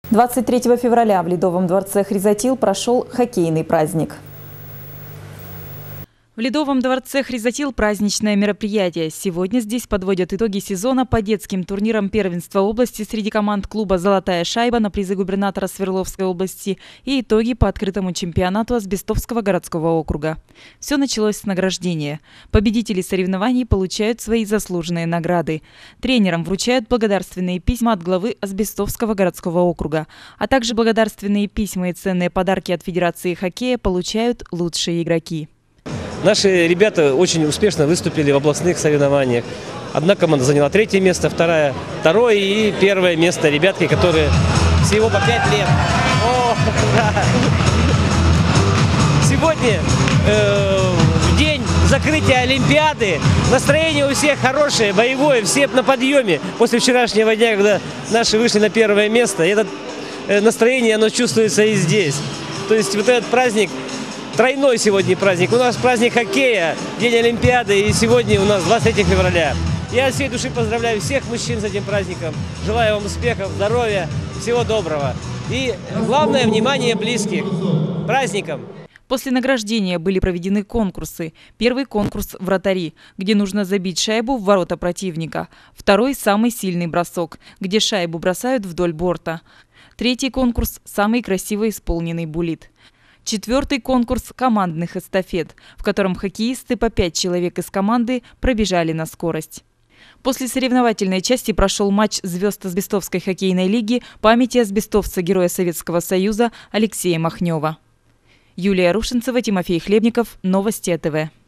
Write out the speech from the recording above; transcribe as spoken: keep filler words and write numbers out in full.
двадцать третьего февраля в Ледовом дворце «Хризотил» прошел хоккейный праздник. В Ледовом дворце «Хризотил» праздничное мероприятие. Сегодня здесь подводят итоги сезона по детским турнирам первенства области среди команд клуба «Золотая шайба» на призы губернатора Свердловской области и итоги по открытому чемпионату Азбестовского городского округа. Все началось с награждения. Победители соревнований получают свои заслуженные награды. Тренерам вручают благодарственные письма от главы Азбестовского городского округа, а также благодарственные письма и ценные подарки от Федерации хоккея получают лучшие игроки. Наши ребята очень успешно выступили в областных соревнованиях. Одна команда заняла третье место, вторая – второе и первое место. Ребятки, которые всего по пять лет. О, да. Сегодня э, в день закрытия Олимпиады настроение у всех хорошее, боевое, все на подъеме. После вчерашнего дня, когда наши вышли на первое место, это э, настроение оно чувствуется и здесь. То есть вот этот праздник. Тройной сегодня праздник. У нас праздник хоккея, день Олимпиады, и сегодня у нас двадцать третье февраля. Я от всей души поздравляю всех мужчин с этим праздником. Желаю вам успехов, здоровья, всего доброго. И главное, внимание близких. Праздником! После награждения были проведены конкурсы. Первый конкурс «Вратари», где нужно забить шайбу в ворота противника. Второй – «Самый сильный бросок», где шайбу бросают вдоль борта. Третий конкурс – «Самый красиво исполненный буллит». Четвертый конкурс командных эстафет, в котором хоккеисты по пять человек из команды пробежали на скорость. После соревновательной части прошел матч звезд Азбестовской хоккейной лиги памяти азбестовца Героя Советского Союза Алексея Махнева. Юлия Рушинцева, Тимофей Хлебников. Новости АТВ.